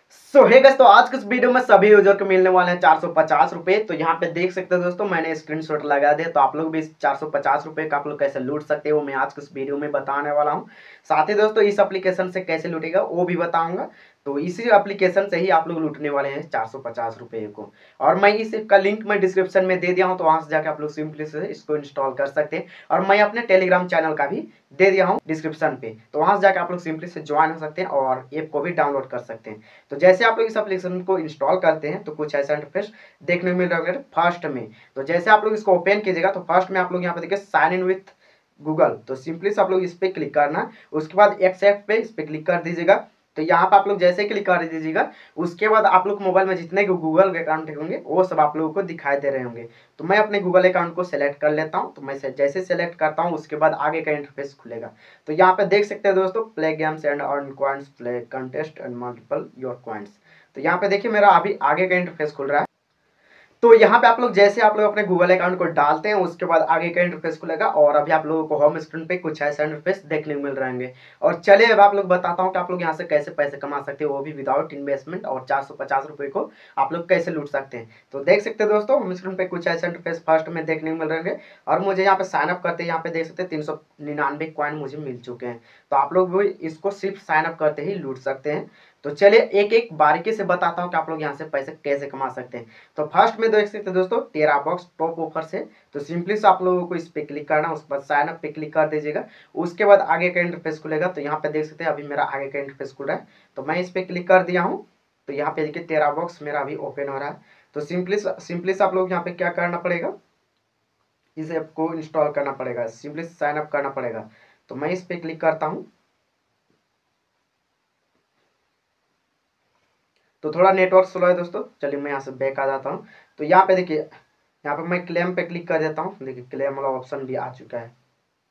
Hey guys, तो आज के इस वीडियो में सभी यूजर को मिलने वाले हैं 450 रुपए। तो यहाँ पे देख सकते हो दोस्तों, मैंने स्क्रीनशॉट लगा दिया। तो आप लोग भी इस 450 रुपए का आप लोग कैसे लूट सकते हो, मैं आज के इस वीडियो में बताने वाला हूँ। साथ ही दोस्तों इस एप्लीकेशन से कैसे लूटेगा वो भी बताऊंगा। तो इसी एप्लीकेशन से ही आप लोग लूटने वाले हैं 450 रुपए को। और मैं इस का लिंक मैं डिस्क्रिप्शन में दे दिया हूँ, तो वहां से जाकर आप लोग सिंपली से इसको इंस्टॉल कर सकते हैं। और मैं अपने टेलीग्राम चैनल का भी दे दिया हूँ डिस्क्रिप्शन पे, तो वहां से जाकर आप लोग सिंपली से ज्वाइन हो सकते हैं और ऐप को भी डाउनलोड कर सकते हैं। तो जैसे आप लोग इस एप्लीकेशन को इंस्टॉल करते हैं तो कुछ ऐसा इंटरफेस देखने को मिल रहा है फर्स्ट में। तो जैसे आप लोग इसको ओपन कीजिएगा तो फर्स्ट में आप लोग यहाँ पे देखिए साइन इन विथ गूगल। तो सिंपली से आप लोग इस पे क्लिक करना, उसके बाद एक्सेप्ट पे इस पे क्लिक कर दीजिएगा। तो यहाँ पे आप लोग जैसे क्लिक कर दीजिएगा, उसके बाद आप लोग मोबाइल में जितने गूगल के अकाउंट होंगे वो सब आप लोगों को दिखाई दे रहे होंगे। तो मैं अपने गूगल अकाउंट को सेलेक्ट कर लेता हूँ। तो मैं जैसे सेलेक्ट करता हूँ उसके बाद आगे का इंटरफेस खुलेगा। तो यहाँ पे देख सकते हैं दोस्तों, play games and earn coins, play contest and multiple your coins. तो यहाँ पे देखिए मेरा अभी आगे का इंटरफेस खुल रहा है। तो यहाँ पे आप लोग जैसे आप लोग अपने गूगल अकाउंट को डालते हैं उसके बाद आगे का इंटरफेस खुलेगा। और अभी आप लोगों को होम स्क्रीन पे कुछ ऐसा इंटरफेस देखने को मिल रहेंगे। और चलिए अब आप लोग बताता हूँ कि आप लोग यहाँ से कैसे पैसे कमा सकते हो, वो भी विदाउट इन्वेस्टमेंट, और 450 रुपए को आप लोग कैसे लूट सकते हैं। तो देख सकते हैं दोस्तों, होम स्क्रीन पे कुछ ऐसा इंटरफेस फर्स्ट में देखने को मिल रहेंगे। और मुझे यहाँ पे साइन अप करते हैं, यहाँ पे देख सकते हैं 399 कॉइन मुझे मिल चुके हैं। तो आप लोग भी इसको सिर्फ साइन अप करते ही लूट सकते हैं। तो चलिए एक एक बारीकी से बताता हूँ कि आप लोग यहाँ से पैसे कैसे कमा सकते हैं। तो फर्स्ट में देख सकते हैं दोस्तों 13 बॉक्स टॉप ऑफर से। तो सिंपली से आप लोगों को इस पे क्लिक करना, उसके बाद साइन अप पे क्लिक कर दीजिएगा। उसके बाद आगे का इंटरफेस खुलेगा। तो यहाँ पे देख सकते हैं अभी मेरा आगे का इंटरफेस खुल रहा है। तो मैं इस पे क्लिक कर दिया हूँ। तो यहाँ पे देखिए 13 बॉक्स मेरा अभी ओपन हो रहा है। तो सिंपली से आप लोग यहाँ पे क्या करना पड़ेगा, इस ऐप को इंस्टॉल करना पड़ेगा, सिंपली साइन अप करना पड़ेगा। तो मैं इस पे क्लिक करता हूँ। तो थोड़ा नेटवर्क स्लो है दोस्तों, चलिए मैं यहाँ से बैक आ जाता हूँ। तो यहाँ पे देखिए, यहाँ पे मैं क्लेम पे क्लिक कर देता हूँ। देखिए क्लेम वाला ऑप्शन भी आ चुका है।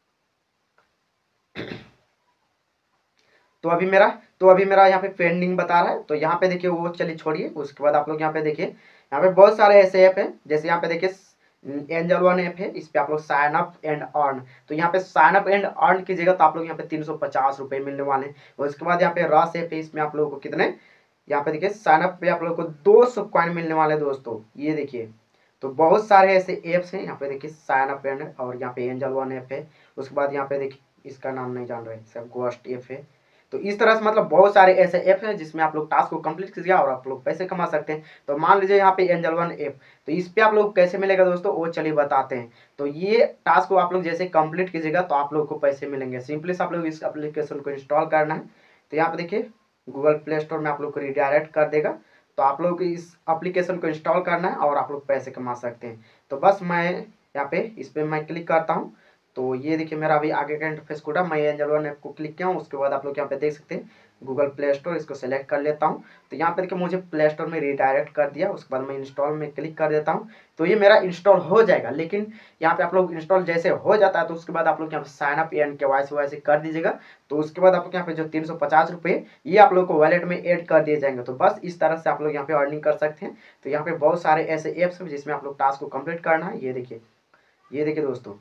तो अभी मेरा यहाँ पे पेंडिंग बता रहा है। तो यहाँ पे देखिए वो चलिए छोड़िए, उसके बाद आप लोग यहाँ पे देखिए, यहाँ पे बहुत सारे ऐसे ऐप हैं। जैसे यहाँ पे देखिए एंजल वन ऐप है, इस पे आप लोग साइन अप एंड अर्न। तो यहाँ पे साइन अप एंड अर्न कीजिएगा तो आप लोग यहाँ पे 350 रुपए मिलने वाले हैं। उसके बाद यहाँ पे रस ऐप है, इसमें आप लोगों को कितने, यहाँ पे देखिए साइन अप पे आप लोगों को 200 कॉइन मिलने वाले हैं दोस्तों, ये देखिए। तो बहुत सारे ऐसे ऐप्स हैं, यहाँ पे देखिए साइन अप एंड, और यहाँ पे एंजल वन ऐप है। उसके बाद यहाँ पे देखिए इसका नाम नहीं जान रहे, सब गोस्ट ऐप है। तो इस तरह से मतलब बहुत सारे ऐसे ऐप हैं जिसमें आप लोग टास्क को कंप्लीट कीजिए और आप लोग पैसे कमा सकते हैं। तो मान लीजिए यहाँ पे एंजल वन ऐप, तो इस पे आप लोग कैसे मिलेगा दोस्तों वो चलिए बताते हैं। तो ये टास्क को आप लोग जैसे कंप्लीट कीजिएगा तो आप लोग को पैसे मिलेंगे। सिंपली से आप लोग इस एप्लीकेशन को इंस्टॉल करना है। तो यहाँ पे देखिए गूगल प्ले स्टोर में आप लोग को रिडायरेक्ट कर देगा। तो आप लोग इस एप्लीकेशन को इंस्टॉल करना है और आप लोग पैसे कमा सकते हैं। तो बस मैं यहाँ पे इस पर मैं क्लिक करता हूँ। तो ये देखिए मेरा अभी आगे का इंटरफेस खुला, मैं एंजल वन ऐप को क्लिक किया हूँ। उसके बाद आप लोग यहाँ पे देख सकते हैं गूगल प्ले स्टोर, इसको सेलेक्ट कर लेता हूँ। तो यहाँ पे देखिए मुझे प्ले स्टोर में रिडायरेक्ट कर दिया। उसके बाद मैं इंस्टॉल में क्लिक कर देता हूँ। तो ये मेरा इंस्टॉल हो जाएगा। लेकिन यहाँ पे आप लोग इंस्टॉल जैसे हो जाता है तो उसके बाद आप लोग यहाँ पे sign up and KYC YC कर दीजिएगा। तो उसके बाद आप लोग यहाँ पे जो 350 रुपये ये आप लोग को वॉलेट में ऐड कर दिए जाएंगे। तो बस इस तरह से आप लोग यहाँ पे अर्निंग कर सकते हैं। तो यहाँ पे बहुत सारे ऐसे ऐप्स हैं जिसमें आप लोग टास्क को कंप्लीट करना है। ये देखिए दोस्तों,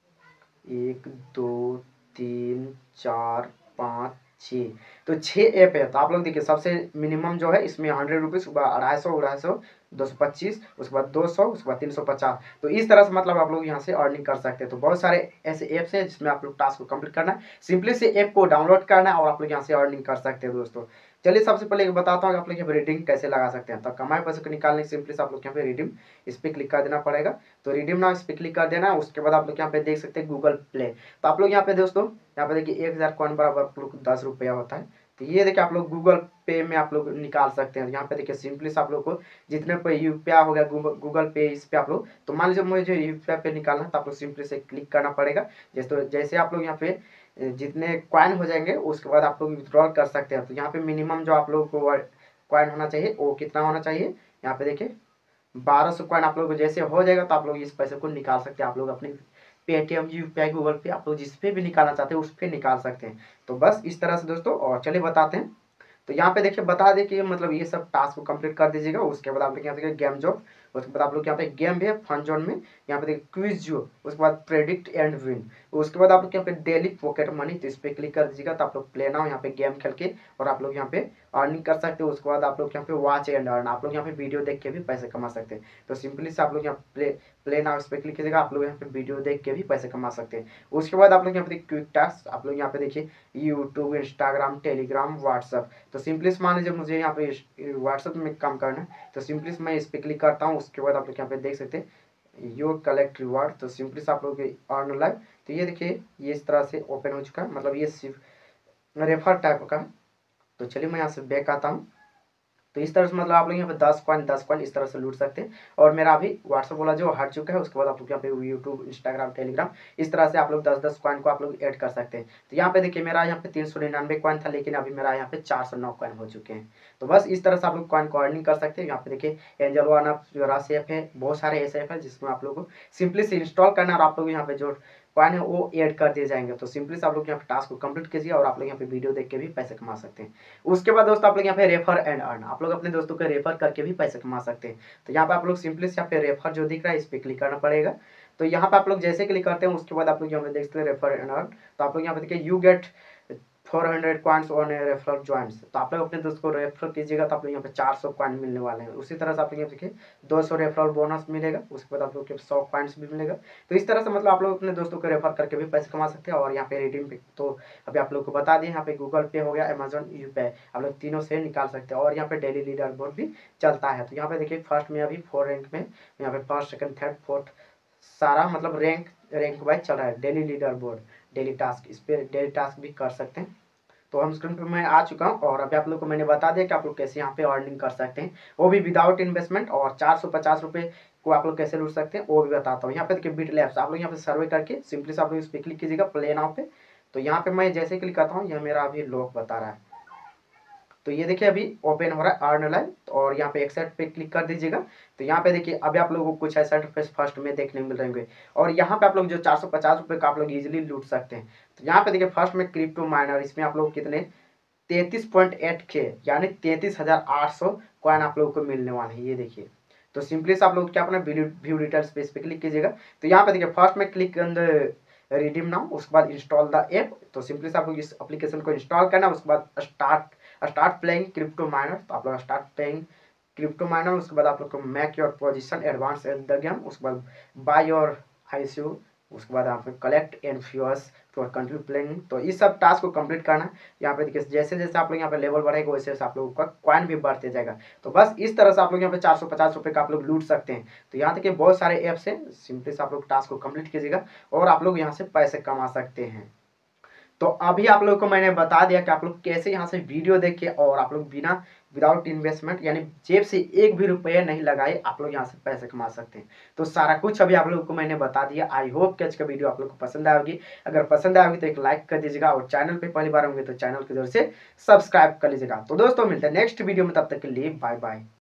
1 2 3 4 5 6, तो 6 ऐप है। तो आप लोग देखिए सबसे मिनिमम जो है इसमें 100 रुपीज़, 250 225, उसके बाद 200, उसके बाद 350। तो इस तरह से मतलब आप लोग यहाँ से अर्निंग कर सकते हैं। तो बहुत सारे ऐसे ऐप्स हैं जिसमें आप लोग टास्क को कंप्लीट करना है, सिंपली से ऐप को डाउनलोड करना है और आप लोग यहाँ से अर्निंग कर सकते हैं दोस्तों। चलिए सबसे पहले बताता हूँ कि आप लोग यहाँ पे रिडीम कैसे लगा सकते हैं। तो कमाए पैसे को निकालने के सिंपली से आप लोग यहाँ पे रिडीम इस पर क्लिक कर देना पड़ेगा। तो रिडीम नाउ इस पर क्लिक कर देना। उसके बाद आप लोग यहाँ पे देख सकते हैं गूगल प्ले। तो आप लोग यहाँ पे दोस्तों, यहाँ पे देखिए 1000 कॉइन बराबर आप लोग 10 रुपया होता है। तो ये देखिए आप लोग गूगल पे में आप लोग निकाल सकते हैं। यहाँ पे देखिए सिंपली से आप लोग को जितने पे यूपीआई हो गया गूगल पे, इस पे आप लोग, तो मान लीजिए मुझे यूपीआई पे निकालना है तो आप लोग सिंपली से क्लिक करना पड़ेगा। जैसे आप लोग यहाँ पे जितने कॉइन हो जाएंगे उसके बाद आप लोग विथड्रॉल कर सकते हैं। तो यहाँ पे मिनिमम जो आप लोगों को कॉइन होना चाहिए वो कितना होना चाहिए, यहाँ पे देखिए 1200 कॉइन आप लोग को जैसे हो जाएगा तो आप लोग इस पैसे को निकाल सकते हैं। आप लोग अपने पेटीएम, यूपीआई, गूगल पे, आप लोग जिस पे भी निकालना चाहते हैं उस पे निकाल सकते हैं। तो बस इस तरह से दोस्तों, और चलिए बताते हैं। तो यहाँ पे देखिए बता दें कि मतलब ये सब टास्क को कंप्लीट कर दीजिएगा। उसके बाद आप लोग यहाँ पे गेम जॉब, उसके बाद आप लोग यहाँ पे गेम भी है फन जोन में, यहाँ पे देखिए क्विज जो, उसके बाद प्रेडिक्ट एंड विन। उसके बाद आप लोग यहाँ पे डेली पॉकेट मनी, तो इस पर क्लिक कर दीजिएगा। तो आप लोग प्ले नाउ यहाँ पे गेम खेल के और आप लोग यहाँ पे अर्निंग कर सकते हो। उसके बाद आप लोग यहाँ पे वॉच एंड अर्न, आप लोग यहाँ पे वीडियो देख के भी पैसे कमा सकते हैं। तो सिंपली से आप लोग यहाँ प्ले नाउ इस पर क्लिक कीजिएगा, आप लोग यहाँ पे वीडियो देख के भी पैसे कमा सकते हैं। उसके बाद आप लोग यहाँ पे क्विक टास्क, आप लोग यहाँ पे देखिए यूट्यूब, इंस्टाग्राम, टेलीग्राम, व्हाट्सअप। तो सिंपली मान लीजिए मुझे यहाँ पे व्हाट्सअप में काम करना है, तो सिंपली मैं इस पर क्लिक करता हूँ। उसके बाद आप लोग यहाँ पे देख सकते हैं योर कलेक्ट रिवार्ड, तो सिंपली से आप लोग अर्न लाइव। तो ये देखिए ये इस तरह से ओपन हो चुका है, मतलब ये सिर्फ रेफर टाइप का है। तो चलिए मैं यहाँ से बैक आता हूँ। तो इस तरह से मतलब आप लोग यहाँ पे 10 कॉइन इस तरह से लूट सकते हैं। और मेरा अभी व्हाट्सअप वाला जो हट चुका है, उसके बाद आप लोग यहाँ पे यूट्यूब, इंस्टाग्राम, टेलीग्राम, इस तरह से आप लोग 10-10 कॉइन को आप लोग ऐड कर सकते हैं। तो यहाँ पे देखिए मेरा यहाँ पे 399 कॉइन था, लेकिन अभी मेरा यहाँ पे 409 कॉइन हो चुके हैं। तो बस इस तरह से आप लोग कॉइन को अर्निंग कर सकते हैं। यहाँ पे देखिए Angel One app, Rashi app है, बहुत सारे ऐसे ऐप है जिसमें आप लोग को सिंपली से इंस्टॉल करना है और आप लोग यहाँ पे जो कॉइन है वो ऐड कर दिए जाएंगे। तो सिंपली से आप लोग यहाँ पे टास्क को कंप्लीट कीजिए और आप लोग यहाँ पे वीडियो देख के भी पैसे कमा सकते हैं। उसके बाद दोस्तों आप लोग यहाँ पे रेफर एंड अर्न, आप लोग अपने दोस्तों को रेफर करके भी पैसे कमा सकते हैं। तो यहाँ पे आप लोग सिंपली से यहाँ पे रेफर जो दिख रहा है इस पर क्लिक करना पड़ेगा। तो यहाँ पे आप लोग जैसे क्लिक करते हैं उसके बाद आप लोग यहाँ पे देखते हैं रेफर एंड अर्न। तो आप लोग यहाँ पे देखिए you get 400 coins on referral joints. तो आप लोग अपने दोस्त को रेफर कीजिएगा तो आप लोग यहाँ पे 400 कॉइन मिलने वाले हैं। उसी तरह से आप लोग यहाँ देखिए 200 रेफरल बोनस मिलेगा, उसके बाद आप लोग के 100 कॉइन्स भी मिलेगा। तो इस तरह से मतलब आप लोग अपने दोस्तों को रेफर करके भी पैसे कमा सकते हैं। और यहाँ पे रिडीम पे तो अभी आप लोग को बता दिए, यहाँ पे गूगल पे हो गया, अमेजोन, यूपीआई, आप लोग तीनों से निकाल सकते हैं। और यहाँ पे डेली लीडर बोर्ड भी चलता है। तो यहाँ पे देखिए फर्स्ट में अभी 4 रैंक में, यहाँ पे फर्स्ट, सेकंड, थर्ड, फोर्थ सारा मतलब रैंक वाइज चल रहा है। Daily leader board, daily task, इस पर डेली टास्क भी कर सकते हैं। तो हम स्क्रीन पे मैं आ चुका हूँ और अभी आप लोग को मैंने बता दिया कि आप लोग कैसे यहाँ पे अर्निंग कर सकते हैं, वो भी विदाउट इन्वेस्टमेंट। और 450 रुपये को आप लोग कैसे लूट सकते हैं वो भी बताता हूँ। यहाँ पे देखिए बिट लैब्स, आप लोग यहाँ पे सर्वे करके सिंपली से आप लोग इस पर क्लिक कीजिएगा प्ले नाउ पे। तो यहाँ पे मैं जैसे क्लिक करता हूँ, यह मेरा अभी लॉक बता रहा है। तो ये देखिए अभी ओपन हो रहा है अर्न लाइव, और यहाँ पे एक्सेप्ट पे क्लिक कर दीजिएगा। तो यहाँ पे देखिए अभी आप लोगों को कुछ ऐसा इंटरफेस फर्स्ट में देखने मिल रहे होंगे। और यहाँ पे आप लोग जो 450 रुपये का आप लोग इजिली लूट सकते हैं। तो यहाँ पे देखिए फर्स्ट में क्रिप्टो माइनर, इसमें आप लोग कितने 33.8K यानी 33,800 कॉइन आप लोगों को मिलने वाले हैं। ये देखिए। तो सिंपली से आप लोग क्या अपना व्यू डिटेल्स पे इस पे क्लिक कीजिएगा। तो यहाँ पे देखिए फर्स्ट में click on the redeem now, उसके बाद इंस्टॉल द ऐप। तो सिंपली से आप लोग इस एप्लीकेशन को इंस्टॉल करना, उसके बाद स्टार्ट प्लेइंग क्रिप्टो माइनर। तो आप लोग स्टार्ट प्लेइंग क्रिप्टो माइनर, उसके बाद आप लोग को make your position advance in the game, उसके बाद बाय योर आईसीयू, उसके बाद आप collect and fuels for continue playing. तो इस सब टास्क को कंप्लीट करना है। यहाँ पे देखिए जैसे जैसे आप लोग यहाँ पे लेवल बढ़ेगा वैसे वैसे आप लोगों का कॉइन भी बढ़ते जाएगा। तो बस इस तरह से आप लोग यहाँ पे 450 रुपये का आप लोग लूट सकते हैं। तो यहाँ तक बहुत सारे ऐप्स हैं, सिंपली से आप लोग टास्क को कंप्लीट कीजिएगा और आप लोग यहाँ से पैसे कमा सकते हैं। तो अभी आप लोग को मैंने बता दिया कि आप लोग कैसे यहाँ से वीडियो देख के और आप लोग बिना विदाउट इन्वेस्टमेंट यानी जेब से एक भी रुपये नहीं लगाए आप लोग यहाँ से पैसे कमा सकते हैं। तो सारा कुछ अभी आप लोगों को मैंने बता दिया। आई होप कि आज का वीडियो आप लोग को पसंद आएगी। अगर पसंद आएगी तो एक लाइक कर दीजिएगा और चैनल पे पहली बार होंगे तो चैनल की जरूर से सब्सक्राइब कर लीजिएगा। तो दोस्तों मिलते हैं नेक्स्ट वीडियो में, तब तक के लिए बाय बाय।